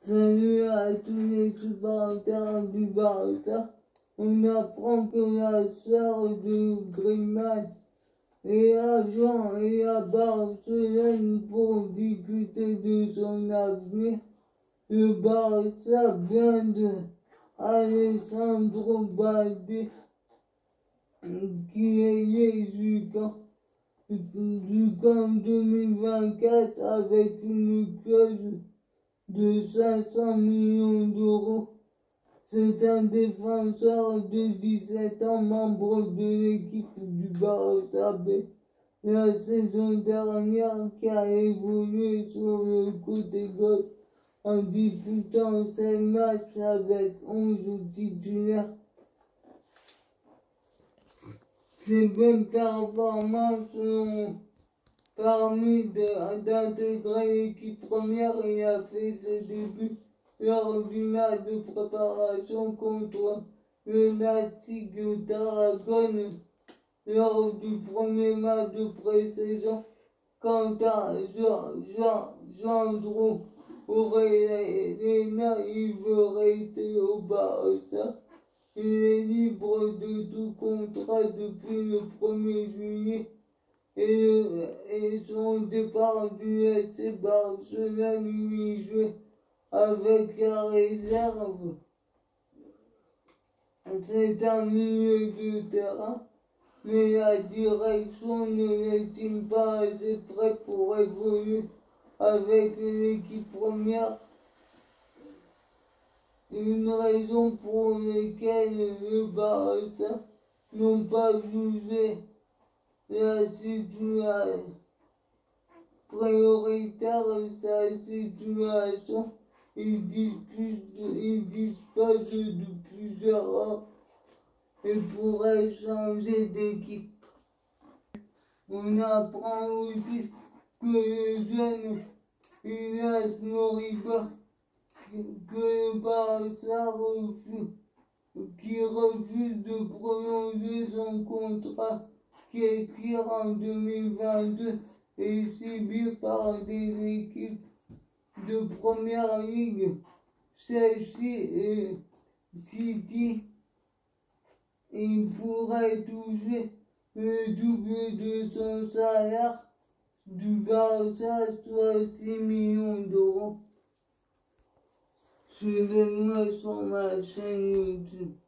Salut à tous les supporters du Barça. On apprend que la sœur de Griezmann est à Barcelone pour discuter de son avenir. Le Barça vient de Alessandro Balde, qui est lié jusqu'en 2024 avec une clause de 500 millions d'euros. C'est un défenseur de 17 ans, membre de l'équipe du Barça B la saison dernière, qui a évolué sur le côté gauche en disputant ses matchs avec 11 titulaires. Ses bonnes performances ont permis d'intégrer l'équipe première. Il a fait ses débuts lors du match de préparation contre le Nastic de Tarragone lors du premier match de pré-saison. Quant à Jandro Orellana, il veut rester au Barça. Il est libre de tout contrat depuis le 1er juillet et son départ du FC Barcelone lui jouait avec la réserve. C'est un milieu de terrain, mais la direction ne l'estime pas assez prêt pour évoluer avec l'équipe première. Une raison pour laquelle le Barça n'ont pas jugé la situation prioritaire, sa situation. Il dispose de plusieurs offres et pourrait changer d'équipe. On apprend aussi que le jeune Illas Moriba, que le Barça refuse de prolonger son contrat qui expire en 2022 et suivi par des équipes de première ligue, Chelsea et City. Il pourrait toucher le double de son salaire du Barça, soit 6 millions d'euros. Suivez-moi sur ma chaîne YouTube.